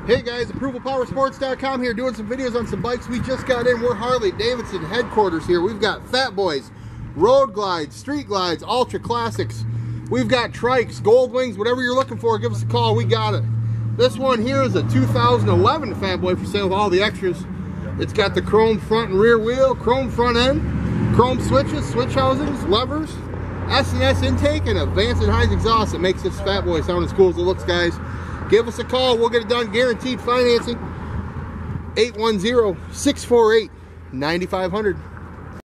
Hey guys, ApprovalPowerSports.com here doing some videos on some bikes we just got in. We're Harley Davidson headquarters here. We've got Fat Boys, Road Glides, Street Glides, Ultra Classics. We've got trikes, gold wings, whatever you're looking for, give us a call, we got it. This one here is a 2011 Fat Boy for sale with all the extras. It's got the chrome front and rear wheel, chrome front end, chrome switches, switch housings, levers, S&S intake, and a Vance & Hines exhaust that makes this Fat Boy sound as cool as it looks, guys. Give us a call. We'll get it done. Guaranteed financing. 810-648-9500.